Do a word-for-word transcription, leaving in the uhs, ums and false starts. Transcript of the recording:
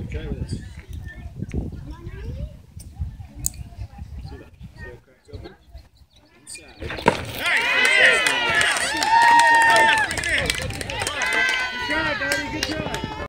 Try this. See that? See how it cracks open? Inside. Good try, buddy. Good try.